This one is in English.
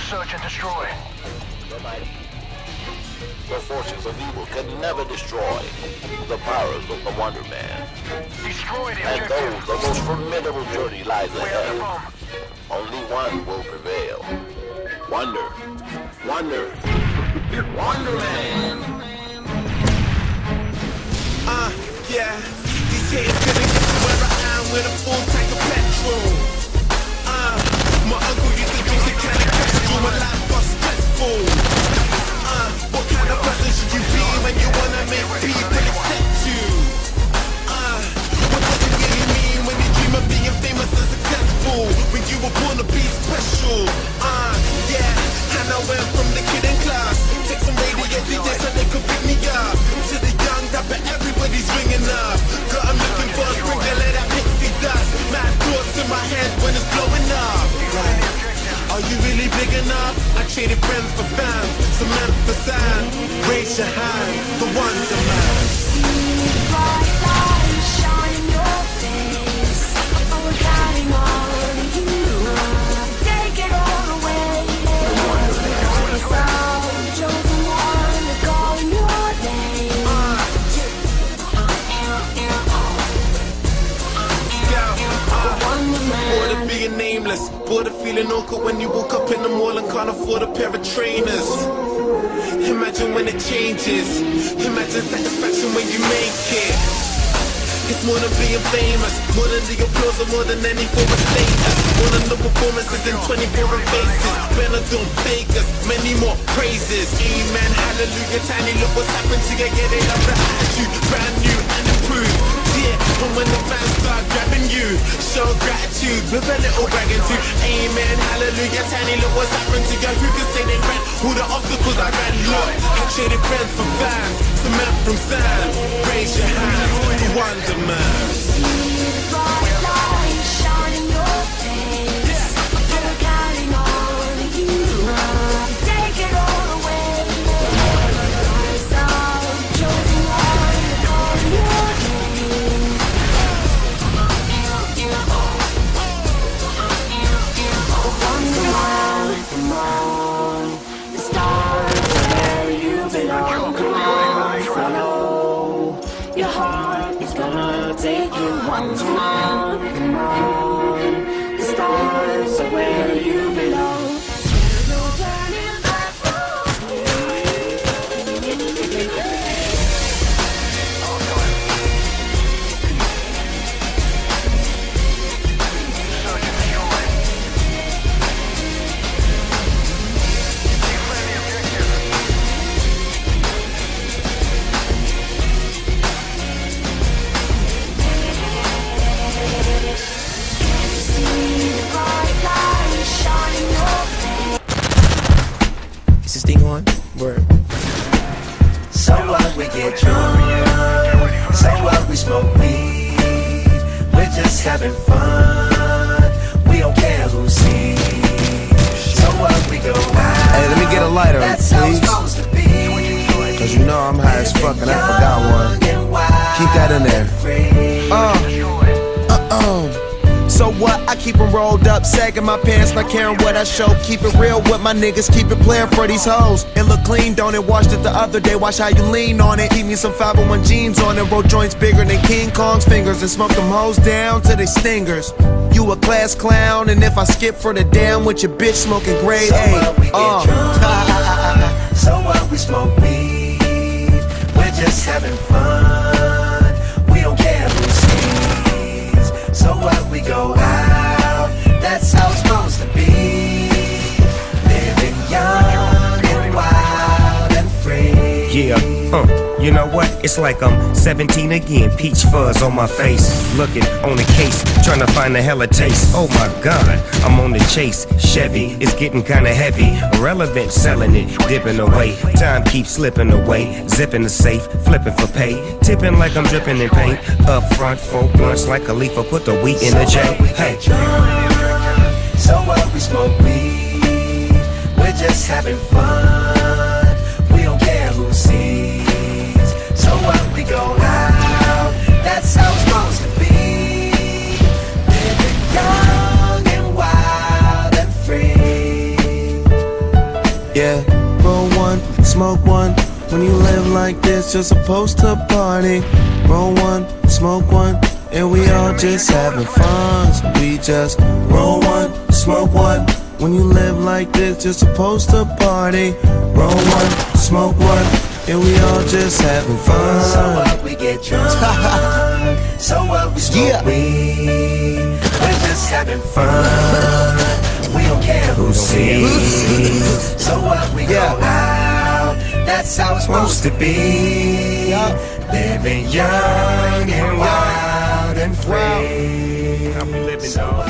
Search and destroy. The forces of evil can never destroy the powers of the Wonder Man. Destroy the And objective. though the most formidable journey lies We have the ahead, bomb. only one will prevail. Wonder. Wonder. Wonder Man. Yeah. These haters couldn't get to where I am with a full tank of petrol. My uncle used to drink a can of Kestrel when life got stressful. What kind of person should you be when you wanna make people accept you? What does it really mean when you dream of being famous and successful? When you were born to be special? Yeah, and I went from the kid in class, take some radio DJs so they could pick me up, to the young rapper everybody's ringing up. Girl, I'm looking for a sprinkle of that pixie dust. Mad thoughts in my head when it's blowing up. Are you really big enough? I traded friends for fans, Samantha Sand. Raise your hand, the Wonder Man. See the bright light shine in your face. Oh, we're counting on you. Take it all away. It's all chosen one to call your name. The Wonder Man. Bored of being nameless, bored of feeling awkward when you woke up in the mall and can't afford a pair of trainers. Imagine when it changes, imagine satisfaction when you make it. It's more than being famous, more than the applause or more than any form of status. More than the performances in 24 faces. Better don't fake us, many more praises. Amen, hallelujah, tiny look what's happened to you. Get it up the attitude, brand new and improved. Yeah, and when the fans start grabbing you, show gratitude with a little bragging too. Amen, hallelujah, tiny look what's happened to you. Who can say they ran all the obstacles I ran? Look, I traded friends for fans, some men from sand. Raise your hands, the Wonder Man. See the bright light shine in your face. Oh, we're counting on you. Take it all away. It's all chosen one to call your name. The Wonder Man, come on. The stars are where you belong. Come on, follow your heart. It's gonna take you one to one. Come on, the stars are where you belong. There's no turning back for you. Search and destroy. Defend the objective. See the bright light shine in your face. Is this thing on? Word. So what, we get drunk. So what, we smoke weed. We're just having fun. We don't care who sees. So what, we go out. Hey, let me get a lighter, That's how it's please. supposed to be. Cause you know I'm high as fuck and I forgot one. Keep that in there. So what? I keep them rolled up, sagging my pants, not caring what I show. Keep it real with my niggas, keep it playing for these hoes. It look clean, don't it? Washed it the other day, watch how you lean on it. Keep me some 501 jeans on it, roll joints bigger than King Kong's fingers, and smoke them hoes down to they stingers. You a class clown, and if I skip for the damn with your bitch smoking grade So what, we get drunk. So what, we smoke weed. We're just having fun. We don't care who sees. So what, we go out. That's how it's supposed to be. Living young and wild and free. Yeah, you know what? It's like I'm 17 again, peach fuzz on my face. Looking on the case, trying to find a hella taste. Oh my god, I'm on the chase. Chevy is getting kinda heavy. Irrelevant, selling it, dipping away. Time keeps slipping away. Zipping the safe, flipping for pay. Tipping like I'm dripping in paint. Up front, 4 blunts like a leaf. Put the wheat in the J. Hey. So what, we smoke weed. We're just having fun. We don't care who sees. So what, we go out. That's how it's supposed to be. Living young and wild and free. Yeah, roll one, smoke one. When you live like this, you're supposed to party. Roll one, smoke one, and we all just having fun. So we just roll one, smoke one. When you live like this, you're supposed to party. Roll one, smoke one, and we all just having fun. So what, we get drunk. So what, we smoke weed. We're just having fun. We don't care who sees. So what, we go out. That's how it's supposed to be. Living young and wild and free. How we living, So dog?